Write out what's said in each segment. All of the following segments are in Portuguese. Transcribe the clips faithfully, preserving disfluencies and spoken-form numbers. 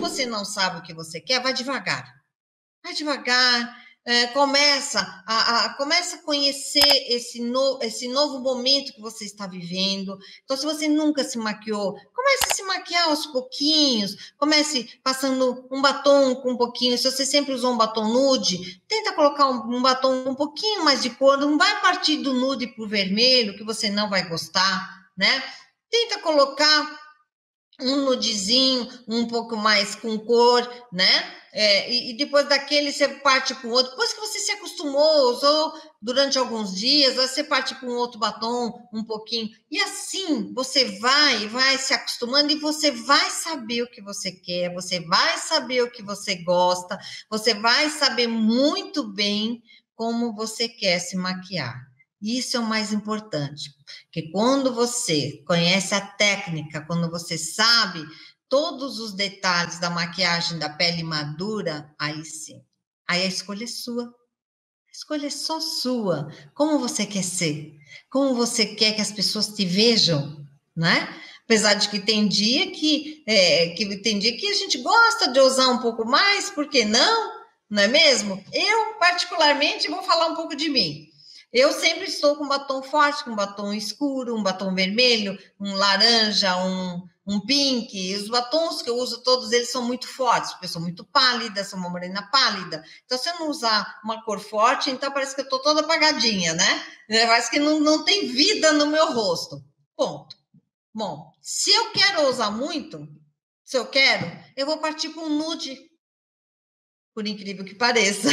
você não sabe o que você quer, vai devagar. Vai devagar. É, começa, a, a, começa a conhecer esse, no, esse novo momento que você está vivendo. Então, se você nunca se maquiou, comece a se maquiar aos pouquinhos, comece passando um batom com um pouquinho. Se você sempre usou um batom nude, tenta colocar um, um batom com um pouquinho mais de cor, não vai partir do nude para o vermelho, que você não vai gostar, né? Tenta colocar um nudezinho, um pouco mais com cor, né? É, e, e depois daquele você parte para o outro. Depois que você se acostumou, usou durante alguns dias, você parte para um outro batom, um pouquinho. E assim você vai, vai se acostumando e você vai saber o que você quer, você vai saber o que você gosta, você vai saber muito bem como você quer se maquiar. Isso é o mais importante, porque quando você conhece a técnica, quando você sabe todos os detalhes da maquiagem da pele madura, aí sim, aí a escolha é sua, a escolha é só sua, como você quer ser, como você quer que as pessoas te vejam, né? Apesar de que tem dia que, é, que tem dia que a gente gosta de usar um pouco mais, por que não? Não é mesmo? Eu, particularmente, vou falar um pouco de mim. Eu sempre estou com batom forte, com batom escuro, um batom vermelho, um laranja, um, um pink. Os batons que eu uso, todos eles são muito fortes, porque eu sou muito pálida, sou uma morena pálida. Então, se eu não usar uma cor forte, então parece que eu estou toda apagadinha, né? Parece que não, não tem vida no meu rosto. Ponto. Bom, se eu quero usar muito, se eu quero, eu vou partir para um nude, por incrível que pareça.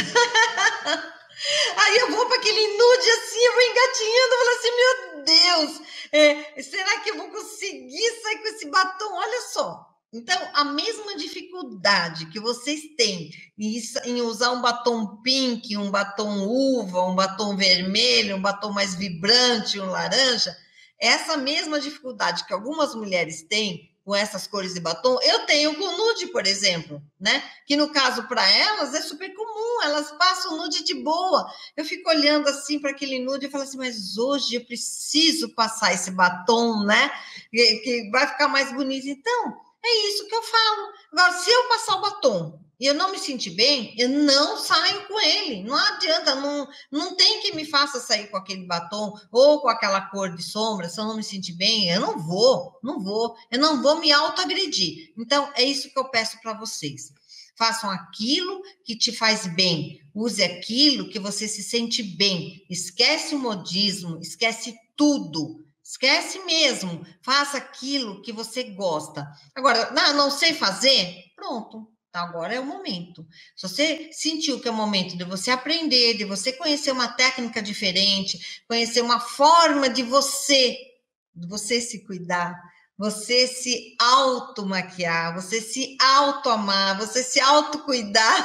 Aí eu vou para aquele nude assim, eu vou engatinhando, eu falo assim, meu Deus, é, será que eu vou conseguir sair com esse batom? Olha só. Então, a mesma dificuldade que vocês têm em usar um batom pink, um batom uva, um batom vermelho, um batom mais vibrante, um laranja, essa mesma dificuldade que algumas mulheres têm com essas cores de batom, eu tenho com nude, por exemplo, né? Que no caso para elas é super comum, elas passam nude de boa. Eu fico olhando assim para aquele nude e falo assim, mas hoje eu preciso passar esse batom, né? Que, que vai ficar mais bonito. Então, é isso que eu falo. Agora, se eu passar o batom e eu não me sentir bem, eu não saio com ele. Não adianta, não, não tem que me faça sair com aquele batom ou com aquela cor de sombra, se eu não me sentir bem, eu não vou, não vou, eu não vou me autoagredir. Então, é isso que eu peço para vocês. Façam aquilo que te faz bem, use aquilo que você se sente bem. Esquece o modismo, esquece tudo. Esquece mesmo, faça aquilo que você gosta. Agora, não, não sei fazer? Pronto. Agora é o momento. Se você sentiu que é o momento de você aprender, de você conhecer uma técnica diferente, conhecer uma forma de você, de você se cuidar, você se automaquiar, você se autoamar, você se autocuidar.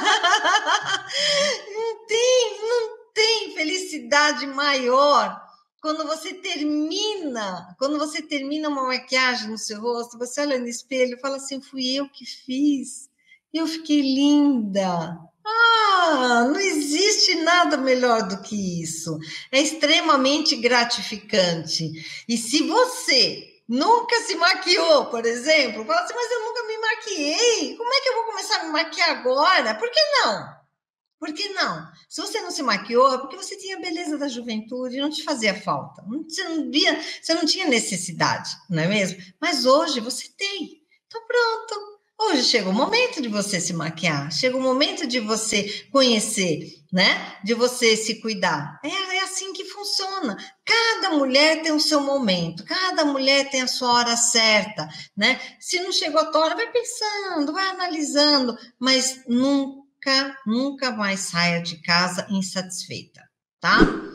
Não tem, não tem felicidade maior. Quando você termina, quando você termina uma maquiagem no seu rosto, você olha no espelho e fala assim, fui eu que fiz. Eu fiquei linda. Ah, não existe nada melhor do que isso. É extremamente gratificante. E se você nunca se maquiou, por exemplo, fala assim, mas eu nunca me maquiei. Como é que eu vou começar a me maquiar agora? Por que não? Por que não? Se você não se maquiou, é porque você tinha a beleza da juventude, não te fazia falta. Você não, via, você não tinha necessidade, não é mesmo? Mas hoje você tem. Então pronto. Hoje chega o momento de você se maquiar, chega o momento de você conhecer, né? De você se cuidar. É, é assim que funciona. Cada mulher tem o seu momento, cada mulher tem a sua hora certa, né? Se não chegou a tua hora, vai pensando, vai analisando, mas nunca, nunca mais saia de casa insatisfeita, tá?